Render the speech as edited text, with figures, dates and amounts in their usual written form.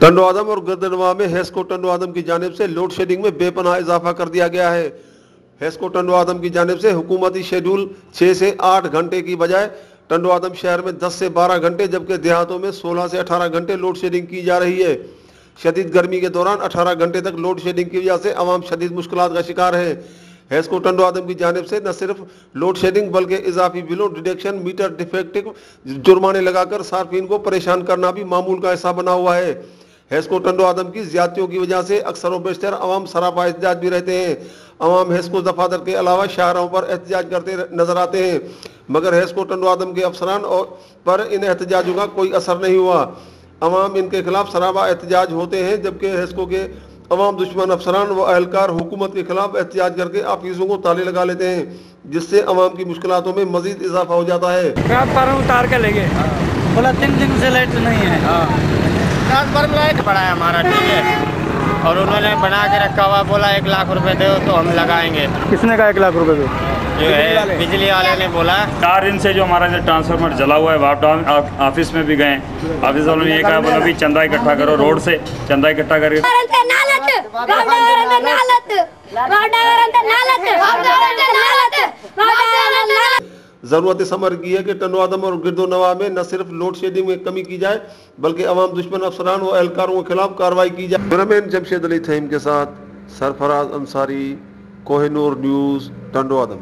टंडो आदम और गिरदनवा में हेस्को टंडो आदम की जानिब से लोड शेडिंग में बेपनाह इजाफा कर दिया गया है। हेस्को टंडो आदम की जानिब से हुकूमती शेड्यूल 6 से 8 घंटे की बजाय टंडो आदम शहर में 10 से 12 घंटे जबकि देहातों में 16 से 18 घंटे लोड शेडिंग की जा रही है। शदीद गर्मी के दौरान 18 घंटे तक लोड शेडिंग की वजह से अवाम शदीद मुश्किलात का शिकार है। हेस्को टंडो आदम की जानिब से न सिर्फ लोड शेडिंग बल्कि इजाफी बिलों, डिडक्शन, मीटर डिफेक्टिव जुर्माने लगाकर सार्फिन को परेशान करना भी मामूल का हिस्सा बना हुआ है। हेस्को टंडो आदम की ज्यादतियों की वजह से अक्सर व बेशतर अवाम सरापा एहतजाज भी रहते हैं। अवाम हेस्को दफातर के अलावा शाहराहों पर एहतजाज करते नजर आते हैं, मगर हेस्को टंडो आदम के अफसरान पर इन एहतजाजों का कोई असर नहीं हुआ। अवाम इनके खिलाफ सराबा एहतजाज होते हैं, जबकि हेस्को के अवाम दुश्मन अफसरान व अहलकार हुकूमत के खिलाफ एहतजाज करके ऑफिसों को ताले लगा लेते हैं, जिससे अवाम की मुश्किलातों में मजीद इजाफा हो जाता है। पर उतार के लेंगे, बोला 3 दिन से लाइट नहीं है। रात भर में लाइट पड़ा है हमारा, ठीक है, और उन्होंने बना के रखा हुआ, बोला 1 लाख रुपए दो तो हम लगाएंगे। किसने कहा 1 लाख रुपए दो? जो है बिजली वाले ने बोला। 4 दिन से जो हमारा जो ट्रांसफार्मर जला हुआ है, वापस ऑफिस में भी गए, ऑफिस वालों ने ये कहा बोला भी चंदा इकट्ठा करो, रोड से चंदा इकट्ठा करके जरूरत इस अमर की है कि टंडो आदम और गिरदोनवा में न सिर्फ लोड शेडिंग में कमी की जाए बल्कि अवाम दुश्मन अफसरान व एहलकारों के खिलाफ कार्रवाई की जाए। कैमरामैन जमशेद अली थईम के साथ सरफराज अंसारी, कोहिनूर न्यूज़, टंडो आदम।